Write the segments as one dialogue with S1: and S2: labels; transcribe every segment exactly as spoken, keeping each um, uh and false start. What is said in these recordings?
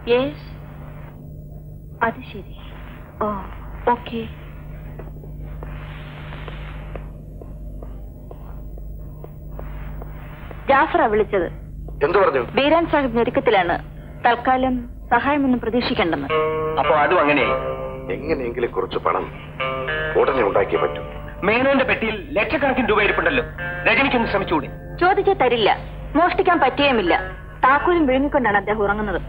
S1: Yes, അത് ശരി. ഓ, okay. ജാഫറാ വിളിച്ചത്.
S2: എന്തു പറഞ്ഞു?
S1: ബീരാൻ സാഹിബ് ഞെരുക്കത്തിലാണ്. തൽക്കാലം സഹായമൊന്നും പ്രതീക്ഷിക്കേണ്ടെന്ന്.
S2: അപ്പൊ അതും അങ്ങനെ എങ്ങനെയെങ്കിലും കുറച്ച് പണം ഉടനെ ഉണ്ടാക്കിയേ പറ്റൂ.
S3: മേനോന്റെ പെട്ടിയിൽ ലക്ഷക്കണക്കിന് രൂപ ഇരിപ്പുണ്ടല്ലോ. രജനിക്കൊന്ന് ശ്രമിച്ചുകൂടി?
S1: ചോദിച്ചാൽ തരില്ല. മോഷ്ടിക്കാൻ പറ്റിയുമില്ല. താക്കോലും വിഴുങ്ങിക്കൊണ്ടാണ് അദ്ദേഹം ഉറങ്ങുന്നത്.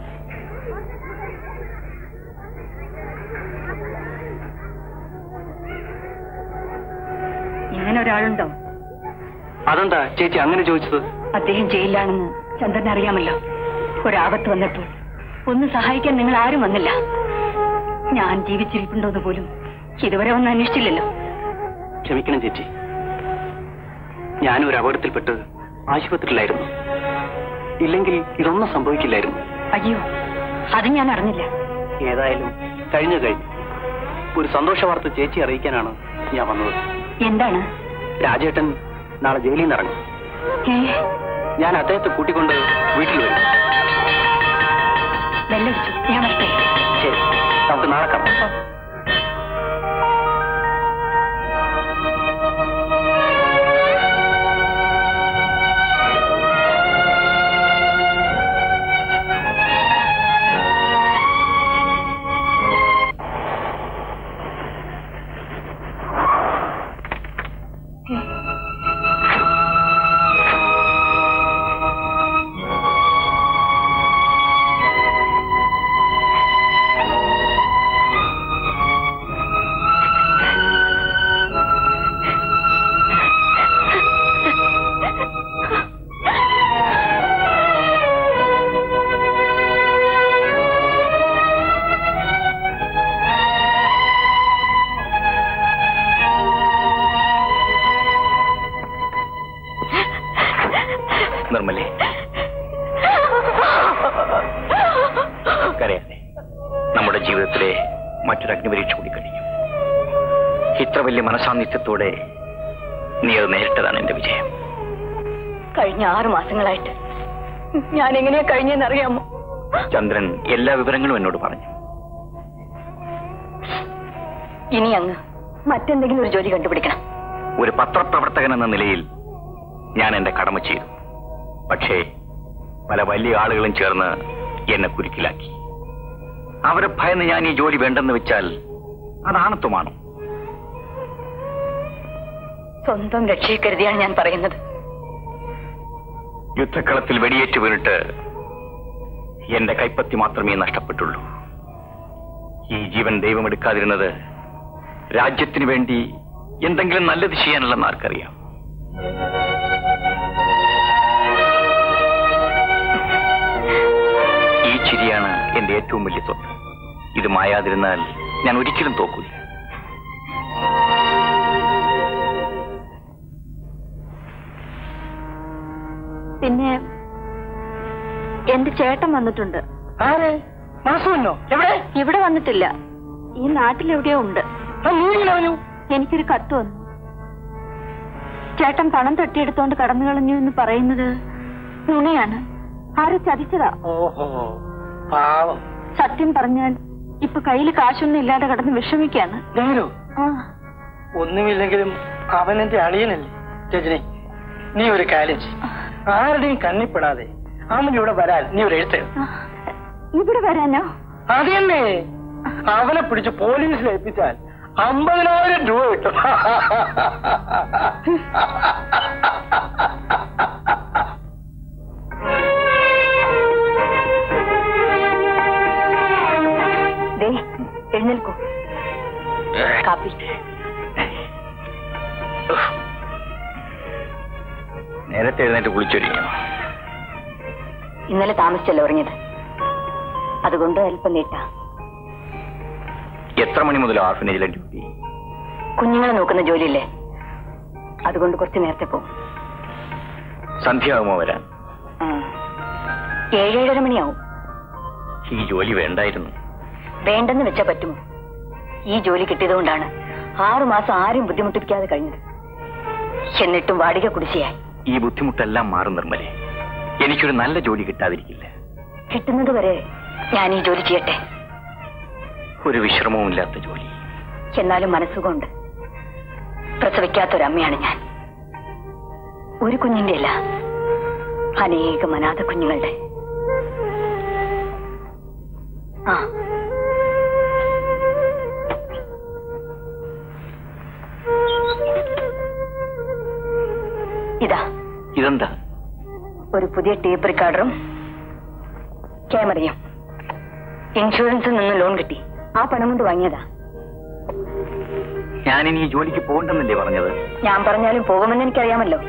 S1: ഇങ്ങനെ ഒരാളുണ്ടോ?
S3: അതെന്താ ചേച്ചി അങ്ങനെ ചോദിച്ചത്?
S1: അദ്ദേഹം ജയിലിലാണെന്ന് ചന്ദ്രൻ അറിയാമല്ലോ. ഒരാപത്ത് വന്നപ്പോൾ ഒന്ന് സഹായിക്കാൻ നിങ്ങൾ ആരും വന്നില്ല. ഞാൻ ജീവിച്ചിരിപ്പുണ്ടോന്ന് പോലും ഇതുവരെ ഒന്നും അന്വേഷിച്ചില്ലല്ലോ.
S3: ക്ഷമിക്കണം ചേച്ചി, ഞാനൊരു അപകടത്തിൽപ്പെട്ട് ആശുപത്രിയിലായിരുന്നു. ഇല്ലെങ്കിൽ ഇതൊന്നും സംഭവിക്കില്ലായിരുന്നു.
S1: അയ്യോ, അത് ഞാൻ അറിഞ്ഞില്ല.
S3: ഏതായാലും കഴിഞ്ഞു കഴിഞ്ഞു. ഒരു സന്തോഷ വാർത്ത ചേച്ചി അറിയിക്കാനാണ് ഞാൻ വന്നത്.
S1: എന്താണ്?
S3: രാജേട്ടൻ നാളെ ജയിലിൽ നിന്ന് ഇറങ്ങും. ഞാൻ അദ്ദേഹത്തെ കൂട്ടിക്കൊണ്ട് വീട്ടിൽ വരും.
S1: വെല്ലടിച്ചു, ഞാൻ വരട്ടെ.
S3: ശരി, നമുക്ക് നാളെ കാണാം. നിർമ്മലേ, കരയാതെ. നമ്മുടെ ജീവിതത്തിലെ മറ്റൊരു അഗ്നിപരീക്ഷ കൂടി കഴിഞ്ഞു. ഇത്ര വലിയ മനസാന്നിധ്യത്തോടെ നീ അത് നേരിട്ടതാണ് എന്റെ വിജയം.
S1: കഴിഞ്ഞ ആറു മാസങ്ങളായിട്ട് ഞാൻ എങ്ങനെയാ കഴിഞ്ഞെന്നറിയാമോ?
S3: ചന്ദ്രൻ എല്ലാ വിവരങ്ങളും എന്നോട് പറഞ്ഞു.
S1: ഇനി അങ്ങ് മറ്റെന്തെങ്കിലും ഒരു ജോലി കണ്ടുപിടിക്കണം.
S3: ഒരു പത്രപ്രവർത്തകൻ എന്ന നിലയിൽ ഞാൻ എന്റെ കടമ ചെയ്തു. പക്ഷേ പല വലിയ ആളുകളും ചേർന്ന് എന്നെ കുരുക്കിലാക്കി. അവരെ ഭയന്ന് ഞാൻ ഈ ജോലി വേണ്ടെന്ന് വെച്ചാൽ അതാണത്വമാണ്.
S1: സ്വന്തം രക്ഷയെ കരുതിയാണ് ഞാൻ പറയുന്നത്.
S3: യുദ്ധക്കളത്തിൽ വെടിയേറ്റ് വീണിട്ട് എന്റെ കൈപ്പത്തി മാത്രമേ നഷ്ടപ്പെട്ടുള്ളൂ. ഈ ജീവൻ ദൈവം എടുക്കാതിരുന്നത് രാജ്യത്തിന് വേണ്ടി എന്തെങ്കിലും നല്ലത് ചെയ്യാനുള്ളെന്ന് ആർക്കറിയാം. ഈ ചിരിയാണ് എന്റെ ഏറ്റവും വലിയ സ്വത്ത്. ഇത് മായാതിരുന്നാൽ ഞാൻ ഒരിക്കലും തോക്കില്ല.
S1: പിന്നെ എന്റെ ചേട്ടൻ വന്നിട്ടുണ്ട്.
S3: എവിടെ?
S1: ഇവിടെ വന്നിട്ടില്ല. ഈ നാട്ടിലെവിടെയോ ഉണ്ട്. എനിക്കൊരു കത്ത് വന്നു. ചേട്ടൻ പണം തട്ടിയെടുത്തോണ്ട് കടന്നു കളഞ്ഞു എന്ന് പറയുന്നത് നുണയാണ്. ആരും ചതിച്ചതാ. സത്യം പറഞ്ഞാൽ ഇപ്പൊ കയ്യിൽ കാശൊന്നും ഇല്ലാതെ കടന്ന് വിഷമിക്കാണ്.
S4: ഒന്നുമില്ലെങ്കിലും അവനെന്റെ അളിയനല്ലേ രജനി. നീ ഒരു കാര്യം ചെയ്യ്, ആരുടെയും കണ്ണിപ്പെടാതെ അവൻ ഇവിടെ വരാൻ നീ ഒരു എഴുത്ത്.
S1: ഇവിടെ വരാനോ?
S4: അത് തന്നെ. അവനെ പിടിച്ച് പോലീസിൽ ഏൽപ്പിച്ചാൽ അമ്പതിനായിരം രൂപ കിട്ടും.
S1: എഴുന്നേൽക്കൂ. കാപ്പി.
S3: നേരത്തെ എഴുന്നേറ്റ് കുളിച്ചൊരിക്കണം.
S1: ഇന്നലെ താമസിച്ചല്ലോ ഉറങ്ങിയത്, അതുകൊണ്ട് അല്പം നീട്ട.
S3: എത്ര മണി മുതൽ ഓർഫനേജിലെ ഡ്യൂട്ടി?
S1: കുഞ്ഞുങ്ങളെ നോക്കുന്ന ജോലിയില്ലേ, അതുകൊണ്ട് കുറച്ച് നേരത്തെ പോകും.
S3: സന്ധ്യയാകുമോ വരാൻ?
S1: ഏഴേഴര മണിയാവും.
S3: ഈ ജോലി വേണ്ടായിരുന്നു.
S1: വേണ്ടെന്ന് വെച്ചാ പറ്റുമോ? ഈ ജോലി കിട്ടിയതുകൊണ്ടാണ് ആറുമാസം ആരും ബുദ്ധിമുട്ടിപ്പിക്കാതെ കഴിഞ്ഞത്. എന്നിട്ടും വാടക കുടിശ്ശിയായി.
S3: ഈ ബുദ്ധിമുട്ടെല്ലാം മാറും നിർമ്മലേ. എനിക്കൊരു നല്ല ജോലി കിട്ടാതിരിക്കില്ല.
S1: കിട്ടുന്നത് വരെ ഞാൻ ഈ ജോലി ചെയ്യട്ടെ.
S3: ഒരു വിശ്രമവുമില്ലാത്ത ജോലി.
S1: എന്നാലും മനസ്സുകൊണ്ട് പ്രസവിക്കാത്തൊരമ്മയാണ് ഞാൻ. ഒരു കുഞ്ഞിന്റെ അല്ല, അനേകം അനാഥ കുഞ്ഞുങ്ങളുടെ. ആ ഇതാ.
S3: ഇതെന്താ?
S1: ഒരു പുതിയ ടേപ്പ് റെക്കോർഡറും ക്യാമറയും. ഇൻഷുറൻസിൽ നിന്ന് ലോൺ കിട്ടി, ആ പണം കൊണ്ട് വാങ്ങിയതാ.
S3: ഞാനിനി ഈ ജോലിക്ക് പോകണ്ടെന്നല്ലേ പറഞ്ഞത്?
S1: ഞാൻ പറഞ്ഞാലും പോകുമെന്ന് എനിക്കറിയാമല്ലോ.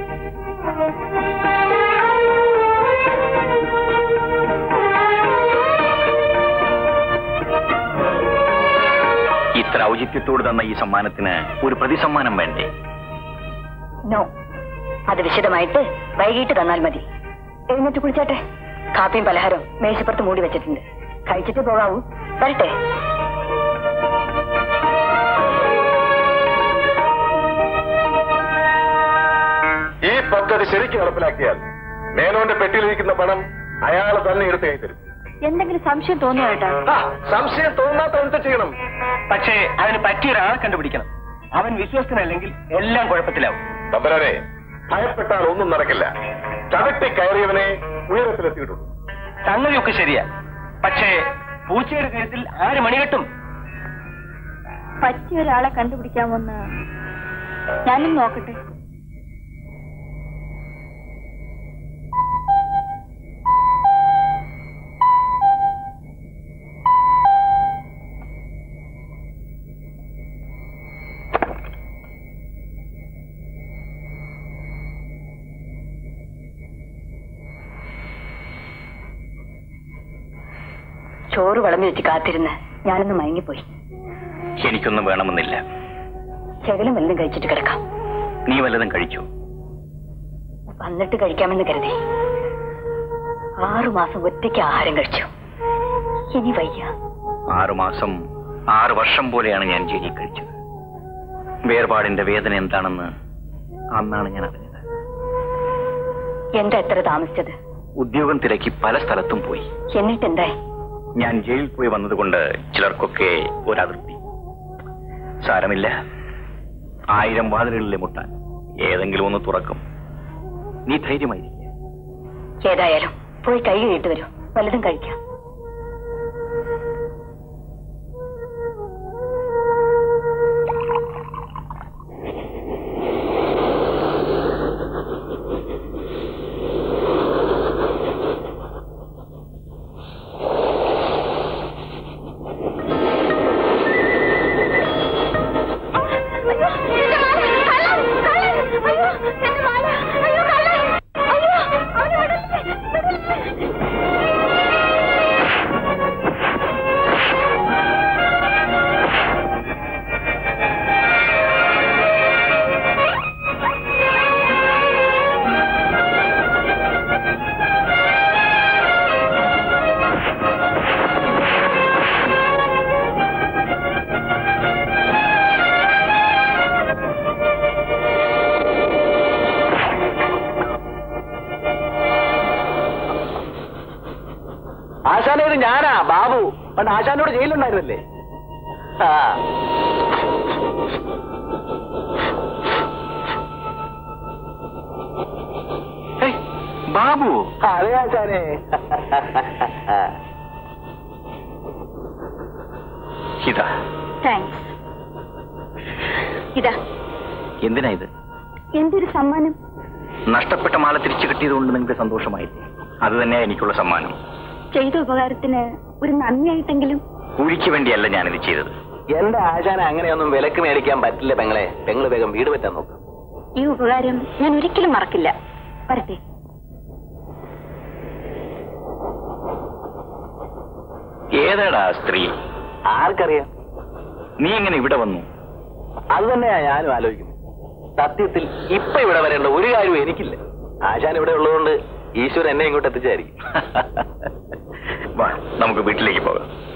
S3: ഇത്ര ഔചിത്യത്തോട് തന്ന ഈ സമ്മാനത്തിന് ഒരു പ്രതിസമ്മാനം വേണ്ടേ?
S1: നോ, അത് വിശദമായിട്ട് വൈകിട്ട് തന്നാൽ മതി. എഴുന്നേറ്റ് കുളിച്ചാട്ടെ. കാപ്പിയും പലഹാരവും മേശപ്പുറത്ത് മൂടി വെച്ചിട്ടുണ്ട്. കഴിച്ചിട്ട് പോകാവൂ. വരട്ടെ.
S2: ഈ പദ്ധതി ശരിക്കും നടപ്പിലാക്കിയാൽ മേനോന്റെ പെട്ടിയിലിരിക്കുന്ന പണം അയാൾ തന്നെ എടുത്ത് തരും.
S1: എന്തെങ്കിലും സംശയം തോന്നുക കേട്ടോ?
S2: സംശയം തോന്നാത്ത എന്ത് ചെയ്യണം?
S4: പക്ഷേ അതിന് പറ്റിയൊരാളെ കണ്ടുപിടിക്കണം. അവൻ വിശ്വസ്തനല്ലെങ്കിൽ എല്ലാം കുഴപ്പത്തിലാവും.
S2: തമ്പുരാനെ, ഭയപ്പെട്ടാൽ ഒന്നും നടക്കില്ല. ചവിട്ടി കയറിയവനെ ഉയരത്തിലെത്തിയിട്ടുള്ളൂ.
S4: സംഗതിയൊക്കെ ശരിയാ, പക്ഷേ പൂച്ചയുടെ കാര്യത്തിൽ ആര് മണികെട്ടും?
S1: പറ്റിയൊരാളെ കണ്ടുപിടിക്കാമെന്ന് ഞാനും നോക്കട്ടെ. ചോറ് വിളമ്പി വെച്ച് കാത്തിരുന്ന് ഞാനൊന്ന് മയങ്ങിപ്പോയി.
S3: എനിക്കൊന്നും വേണമെന്നില്ല.
S1: ശകലം വല്ലതും കഴിച്ചിട്ട് കിടക്കാം.
S3: നീ വല്ലതും കഴിച്ചു?
S1: വന്നിട്ട് കഴിക്കാമെന്ന് കരുതി. ആറുമാസം ഒറ്റയ്ക്ക് ആഹാരം കഴിച്ചു. ഇനി വയ്യ.
S3: ആറുമാസം ആറു വർഷം പോലെയാണ് ഞാൻ ജയിലിൽ കഴിച്ചത്. വേർപാടിന്റെ വേദന എന്താണെന്ന് അന്നാണ് ഞാൻ അറിഞ്ഞത്.
S1: എന്താ എത്ര താമസിച്ചത്?
S3: ഉദ്യോഗം തിരക്കി പല സ്ഥലത്തും പോയി.
S1: എന്നിട്ടെന്തായി?
S3: ഞാൻ ജയിലിൽ പോയി വന്നതുകൊണ്ട് ചിലർക്കൊക്കെ ഒരതിർത്തി. സാരമില്ല, ആയിരം വാതിലുകളിലെ മുട്ടാൻ ഏതെങ്കിലും ഒന്ന് തുറക്കും. നീ ധൈര്യമായിരിക്കും.
S1: ഏതായാലും പോയി കൈ കഴുകിയിട്ട് വരൂ. വല്ലതും കഴിക്കാം.
S4: ആശാനേത് ഞാനാ ബാബു. പണ്ട് ആശാനോട് ജയിലുണ്ടായിരുന്നല്ലേ? ആ
S3: ബാബു.
S4: അതെ ആശാനെ.
S3: ഇതാ.
S1: താങ്ക്സ്. ഇതാ.
S3: എന്തിനാ ഇത്?
S1: എന്തൊരു സമ്മാനം.
S3: നഷ്ടപ്പെട്ട മാല തിരിച്ചു കിട്ടിയതുകൊണ്ട് നിങ്ങൾക്ക് സന്തോഷമായില്ലേ? അത് തന്നെയാ എനിക്കുള്ള സമ്മാനം.
S1: ചെയ്ത ഉപകാരത്തിന് ഒരു നന്ദിയായിട്ടെങ്കിലും.
S3: കൂലിക്ക് വേണ്ടിയല്ല ഞാനിത് ചെയ്തത്.
S4: എന്റെ ആശാന അങ്ങനെയൊന്നും വിലക്ക് മേടിക്കാൻ പറ്റില്ല പെങ്ങളെ. പെങ്ങള് വേഗം വീട് പറ്റാൻ നോക്കും.
S1: ഈ ഉപകാരം ഞാൻ ഒരിക്കലും മറക്കില്ല. വരട്ടെ.
S3: ഏതാടാ സ്ത്രീ?
S4: ആർക്കറിയാം?
S3: നീ എങ്ങനെ ഇവിടെ വന്നു?
S4: അത് തന്നെയാ ഞാനും ആലോചിക്കുന്നത്. സത്യത്തിൽ ഇപ്പൊ ഇവിടെ വരേണ്ട ഒരു കാര്യവും എനിക്കില്ല. ആശാൻ ഇവിടെ ഉള്ളതുകൊണ്ട് ഈശ്വരൻ എന്നെ ഇങ്ങോട്ട് എത്തിച്ചായിരിക്കും.
S3: വാ, നമുക്ക് വീട്ടിലേക്ക് പോകാം.